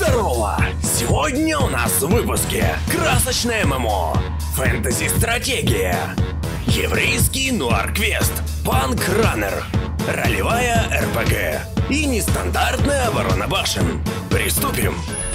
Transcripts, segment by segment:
Здорово! Сегодня у нас в выпуске красочное ММО, фэнтези-стратегия, еврейский нуар-квест, панк-раннер, ролевая РПГ и нестандартная оборона башен. Приступим!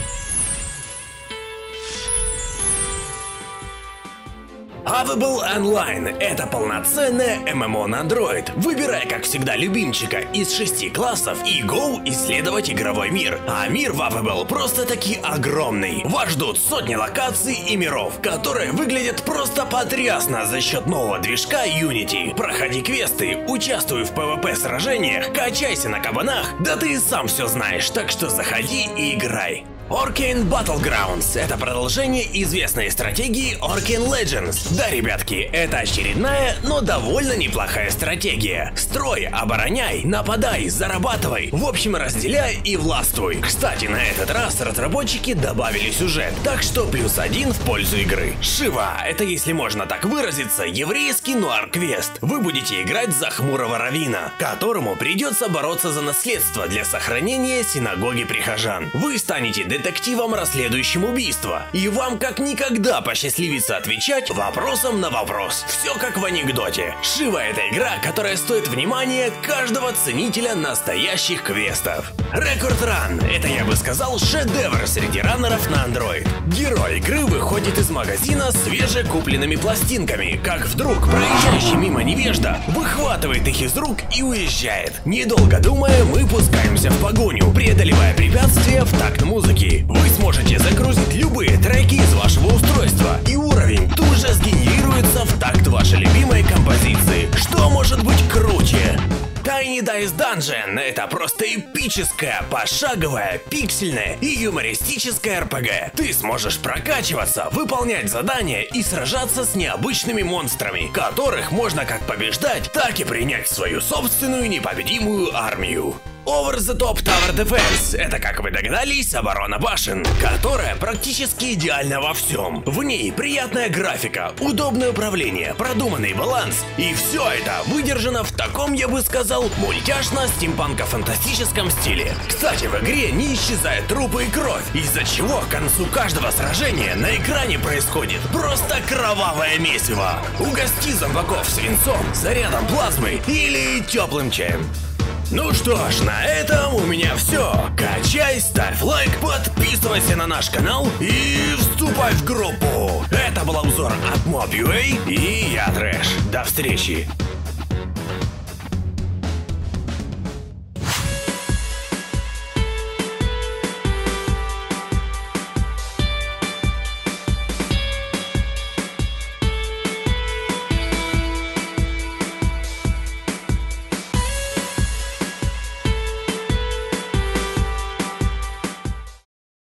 Havable Online — это полноценное ММО на Android. Выбирай, как всегда, любимчика из 6 классов и go исследовать игровой мир. А мир в Havable просто-таки огромный. Вас ждут сотни локаций и миров, которые выглядят просто потрясно за счет нового движка Unity. Проходи квесты, участвуй в PvP сражениях, качайся на кабанах, да ты и сам все знаешь, так что заходи и играй. Orcane Battlegrounds — это продолжение известной стратегии Orcane Legends. Да, ребятки, это очередная, но довольно неплохая стратегия. Строй, обороняй, нападай, зарабатывай, в общем, разделяй и властвуй. Кстати, на этот раз разработчики добавили сюжет, так что +1 в пользу игры. Шива — это, если можно так выразиться, еврейский нуар-квест. Вы будете играть за хмурого раввина, которому придется бороться за наследство для сохранения синагоги прихожан. Вы станете детективом, расследующим убийство, и вам как никогда посчастливится отвечать вопросом на вопрос. Все как в анекдоте. Шива — это игра, которая стоит внимания каждого ценителя настоящих квестов. Record Run — это, я бы сказал, шедевр среди раннеров на Android. Герой игры выходит из магазина свежекупленными пластинками, как вдруг проезжающий мимо невежда выхватывает их из рук и уезжает. Недолго думая, мы пускаемся в погоню, преодолевая препятствия в такт музыки. Вы сможете загрузить любые треки из вашего устройства, и уровень тут же сгенерируется в такт вашей любимой композиции. Что может быть круче? Tiny Dice Dungeon — это просто эпическая, пошаговая, пиксельная и юмористическая РПГ. Ты сможешь прокачиваться, выполнять задания и сражаться с необычными монстрами, которых можно как побеждать, так и принять в свою собственную непобедимую армию. Over the Top Tower Defense — это, как вы догадались, оборона башен, которая практически идеальна во всем. В ней приятная графика, удобное управление, продуманный баланс, и все это выдержано в таком, я бы сказал, мультяшно-стимпанко-фантастическом стиле. Кстати, в игре не исчезают трупы и кровь, из-за чего к концу каждого сражения на экране происходит просто кровавое месиво. Угости зомбаков свинцом, зарядом плазмы или теплым чаем. Ну что ж, на этом у меня все. Качай, ставь лайк, подписывайся на наш канал и вступай в группу. Это был обзор от Mob.ua и я Трэш. До встречи.